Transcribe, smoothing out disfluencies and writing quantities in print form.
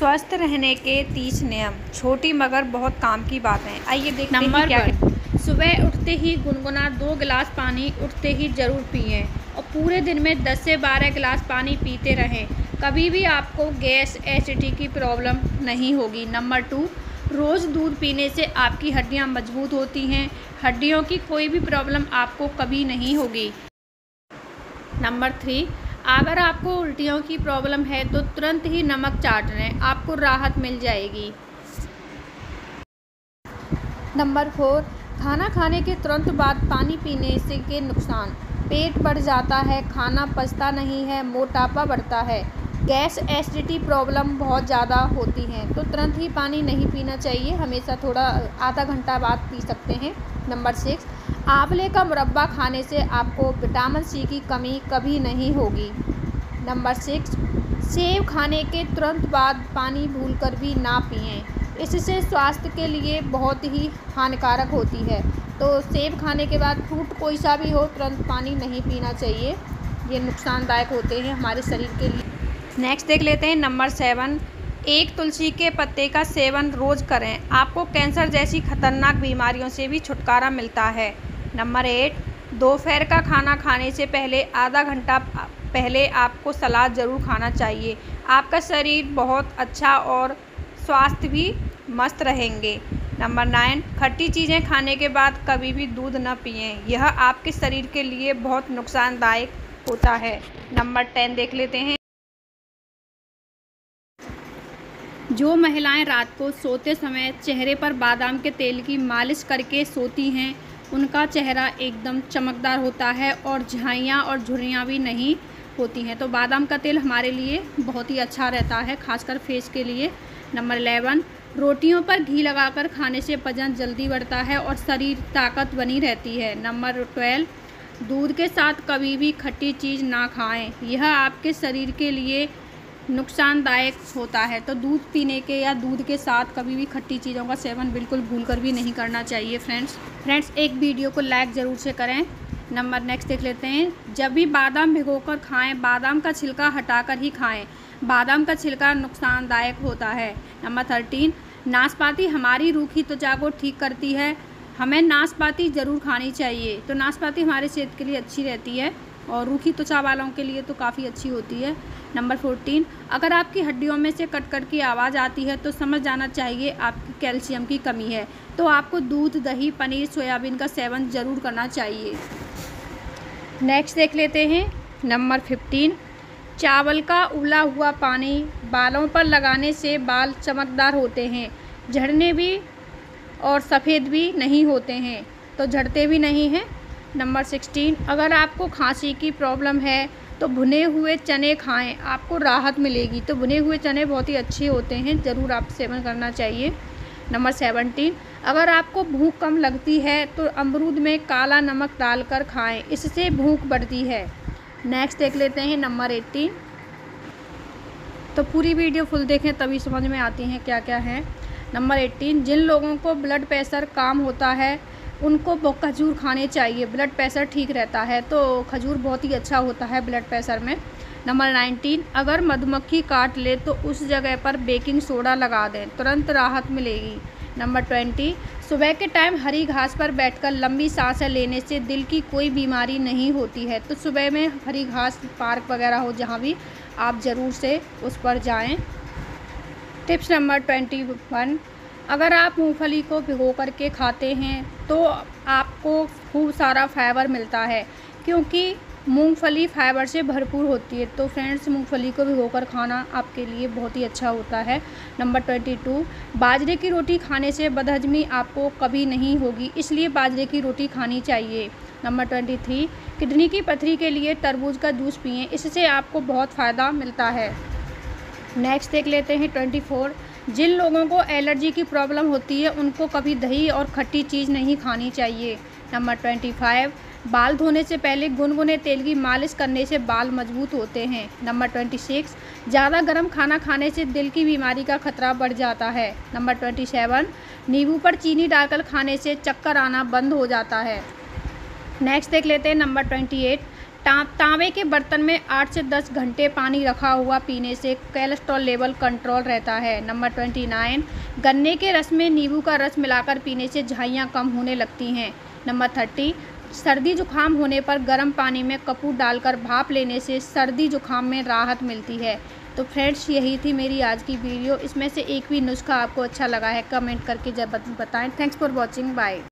स्वस्थ रहने के 30 नियम, छोटी मगर बहुत काम की बातें। आइए देखते हैं नंबर क्या 1, सुबह उठते ही गुनगुना 2 गिलास पानी उठते ही ज़रूर पिएं और पूरे दिन में 10 से 12 गिलास पानी पीते रहें। कभी भी आपको गैस एसिडिटी की प्रॉब्लम नहीं होगी। नंबर 2, रोज़ दूध पीने से आपकी हड्डियां मजबूत होती हैं। हड्डियों की कोई भी प्रॉब्लम आपको कभी नहीं होगी। नंबर 3, अगर आपको उल्टियों की प्रॉब्लम है तो तुरंत ही नमक चाट लें, आपको राहत मिल जाएगी। नंबर 4, खाना खाने के तुरंत बाद पानी पीने से के नुकसान, पेट बढ़ जाता है, खाना पचता नहीं है, मोटापा बढ़ता है, गैस एसिडिटी प्रॉब्लम बहुत ज़्यादा होती हैं, तो तुरंत ही पानी नहीं पीना चाहिए, हमेशा थोड़ा आधा घंटा बाद पी सकते हैं। नंबर 6, आंवले का मुरब्बा खाने से आपको विटामिन सी की कमी कभी नहीं होगी। नंबर 6, सेब खाने के तुरंत बाद पानी भूलकर भी ना पिएं, इससे स्वास्थ्य के लिए बहुत ही हानिकारक होती है। तो सेब खाने के बाद फ्रूट कोई सा भी हो तुरंत पानी नहीं पीना चाहिए, ये नुकसानदायक होते हैं हमारे शरीर के लिए। नेक्स्ट देख लेते हैं नंबर 7, एक तुलसी के पत्ते का सेवन रोज़ करें, आपको कैंसर जैसी खतरनाक बीमारियों से भी छुटकारा मिलता है। नंबर 8, दोपहर का खाना खाने से पहले आधा घंटा पहले आपको सलाद ज़रूर खाना चाहिए, आपका शरीर बहुत अच्छा और स्वास्थ्य भी मस्त रहेंगे। नंबर 9, खट्टी चीज़ें खाने के बाद कभी भी दूध न पिएं, यह आपके शरीर के लिए बहुत नुकसानदायक होता है। नंबर 10 देख लेते हैं। जो महिलाएं रात को सोते समय चेहरे पर बादाम के तेल की मालिश करके सोती हैं, उनका चेहरा एकदम चमकदार होता है और झाइयाँ और झुर्रियाँ भी नहीं होती हैं। तो बादाम का तेल हमारे लिए बहुत ही अच्छा रहता है, खासकर फेस के लिए। नंबर 11, रोटियों पर घी लगाकर खाने से वजन जल्दी बढ़ता है और शरीर ताकत बनी रहती है। नंबर 12, दूध के साथ कभी भी खट्टी चीज़ ना खाएं, यह आपके शरीर के लिए नुकसानदायक होता है। तो दूध पीने के या दूध के साथ कभी भी खट्टी चीज़ों का सेवन बिल्कुल भूलकर भी नहीं करना चाहिए। फ्रेंड्स एक वीडियो को लाइक ज़रूर से करें। नंबर नेक्स्ट देख लेते हैं। जब भी बादाम भिगोकर खाएं, बादाम का छिलका हटाकर ही खाएं, बादाम का छिलका नुकसानदायक होता है। नंबर 13, नाशपाती हमारी रूखी त्वचा को ठीक करती है, हमें नाशपाती ज़रूर खानी चाहिए। तो नाशपाती हमारे सेहत के लिए अच्छी रहती है और रूखी त्वचा वालों के लिए तो काफ़ी अच्छी होती है। नंबर 14, अगर आपकी हड्डियों में से कट कट की आवाज़ आती है तो समझ जाना चाहिए आपकी कैल्शियम की कमी है, तो आपको दूध, दही, पनीर, सोयाबीन का सेवन ज़रूर करना चाहिए। नेक्स्ट देख लेते हैं। नंबर 15, चावल का उबला हुआ पानी बालों पर लगाने से बाल चमकदार होते हैं, झड़ने भी और सफ़ेद भी नहीं होते हैं, तो झड़ते भी नहीं हैं। नंबर 16, अगर आपको खांसी की प्रॉब्लम है तो भुने हुए चने खाएं, आपको राहत मिलेगी। तो भुने हुए चने बहुत ही अच्छे होते हैं, ज़रूर आप सेवन करना चाहिए। नंबर 17, अगर आपको भूख कम लगती है तो अमरूद में काला नमक डालकर खाएं, इससे भूख बढ़ती है। नेक्स्ट देख लेते हैं नंबर 18। तो पूरी वीडियो फुल देखें तभी समझ में आती हैं क्या क्या है। नंबर 18, जिन लोगों को ब्लड प्रेशर कम होता है उनको खजूर खाने चाहिए, ब्लड प्रेशर ठीक रहता है, तो खजूर बहुत ही अच्छा होता है ब्लड प्रेशर में। नंबर 19, अगर मधुमक्खी काट ले तो उस जगह पर बेकिंग सोडा लगा दें, तुरंत राहत मिलेगी। नंबर 20, सुबह के टाइम हरी घास पर बैठकर लंबी सांसें लेने से दिल की कोई बीमारी नहीं होती है। तो सुबह में हरी घास, पार्क वगैरह हो जहाँ भी, आप ज़रूर से उस पर जाएं। टिप्स नंबर 21, अगर आप मूंगफली को भिगो करके खाते हैं तो आपको खूब सारा फाइबर मिलता है, क्योंकि मूंगफली फाइबर से भरपूर होती है। तो फ्रेंड्स मूंगफली को भिगोकर खाना आपके लिए बहुत ही अच्छा होता है। नंबर 22, बाजरे की रोटी खाने से बदहजमी आपको कभी नहीं होगी, इसलिए बाजरे की रोटी खानी चाहिए। नंबर 23, किडनी की पथरी के लिए तरबूज का जूस पिएं, इससे आपको बहुत फ़ायदा मिलता है। नेक्स्ट देख लेते हैं 24, जिन लोगों को एलर्जी की प्रॉब्लम होती है उनको कभी दही और खट्टी चीज़ नहीं खानी चाहिए। नंबर 25, बाल धोने से पहले गुनगुने तेल की मालिश करने से बाल मजबूत होते हैं। नंबर 26, ज़्यादा गर्म खाना खाने से दिल की बीमारी का खतरा बढ़ जाता है। नंबर 27, नींबू पर चीनी डालकर खाने से चक्कर आना बंद हो जाता है। नेक्स्ट देख लेते हैं नंबर 28, तांबे के बर्तन में 8 से 10 घंटे पानी रखा हुआ पीने से कोलेस्ट्रॉल लेवल कंट्रोल रहता है। नंबर 29, गन्ने के रस में नींबू का रस मिलाकर पीने से झाइयाँ कम होने लगती हैं। नंबर 30, सर्दी जुकाम होने पर गर्म पानी में कपूर डालकर भाप लेने से सर्दी जुकाम में राहत मिलती है। तो फ्रेंड्स, यही थी मेरी आज की वीडियो। इसमें से एक भी नुस्खा आपको अच्छा लगा है कमेंट करके जब बताएं। Thanks for watching, bye.